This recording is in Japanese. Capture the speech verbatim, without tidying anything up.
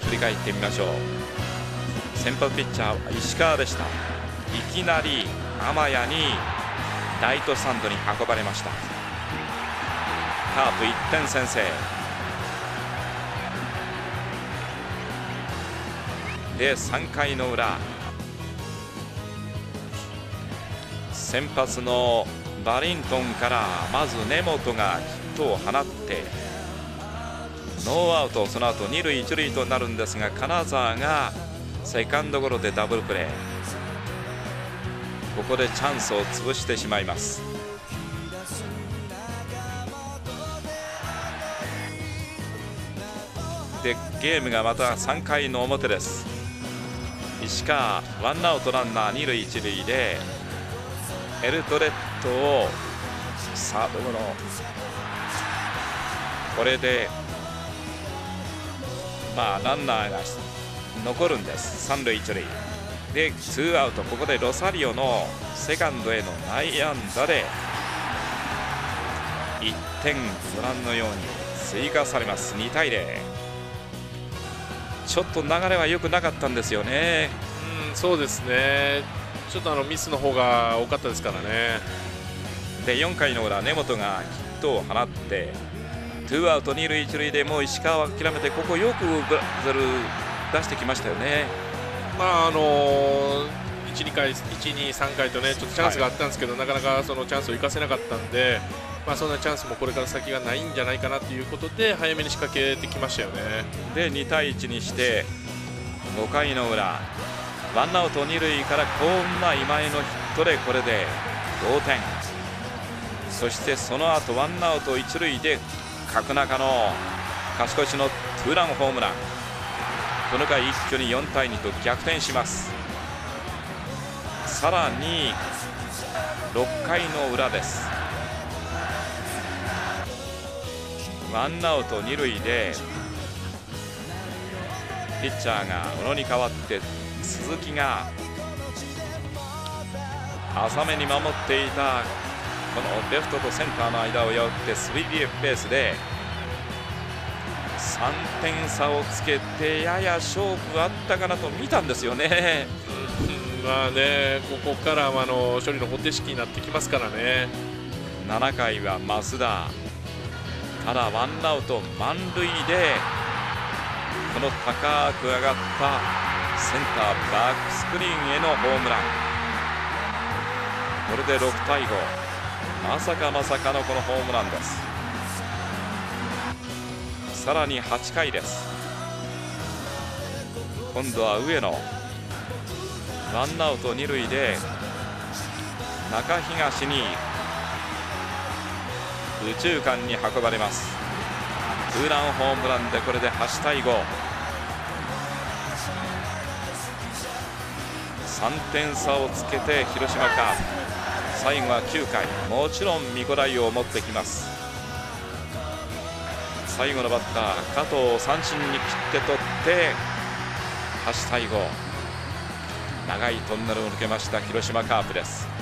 振り返ってみましょう。先発ピッチャーは石川でした。いきなり天谷にライトスタンドに運ばれました。カープいってん先制で、さんかいの裏、先発のバリントンからまず根本がヒットを放ってノーアウト、その後二塁一塁となるんですが、金沢がセカンドゴロでダブルプレー。ここでチャンスを潰してしまいます。でゲームがまたさんかいの表です。石川ワンアウトランナー二塁一塁でエルトレットをサードゴロ、これでまあランナーが残るんです。三塁一塁でツーアウト。ここでロサリオのセカンドへの内野安打でいってん、ご覧のように追加されます。にたいゼロ。ちょっと流れは良くなかったんですよね。 うん、そうですね。ちょっとあのミスの方が多かったですからね。 でよんかいの裏、根本がヒットを放ってツーアウト二塁一塁でもう石川を諦めて、ここよくブラゼル出してきましたよね。 まああのいち、にかい、いち、に、さんかいとね、ちょっとチャンスがあったんですけど、はい、なかなかそのチャンスを生かせなかったんで、まあそんなチャンスもこれから先がないんじゃないかなということで早めに仕掛けてきましたよね。 でにたいいちにしてごかいの裏、ワンアウト二塁から幸運な今井のヒットでこれで同点。そしてその後ワンアウト一塁で角中の勝ち越しのツーランホームラン。この回一挙によんたいにと逆転します。さらにろっかいの裏です。ワンアウト二塁でピッチャーが小野に代わって鈴木が浅めに守っていたこのレフトとセンターの間を破ってスリーベースでさんてん差をつけて、やや勝負あったかなと見たんですよね。 うん、まあね、ここからあの処理の方程式になってきますからね。 ななかいは増田、ただワンアウト満塁でこの高く上がったセンターバックスクリーンへのホームラン。これでろくたいご、まさかまさかのこのホームランです。さらにはちかいです。今度は上野、ワンアウト二塁で中東に右中間に運ばれます。ツーランホームランでこれではちたいご、さんてん差をつけて広島カープ、最後はきゅうかい、もちろんミコライを持ってきます。最後のバッター加藤を三振に切って取ってはちたいご、長いトンネルを抜けました広島カープです。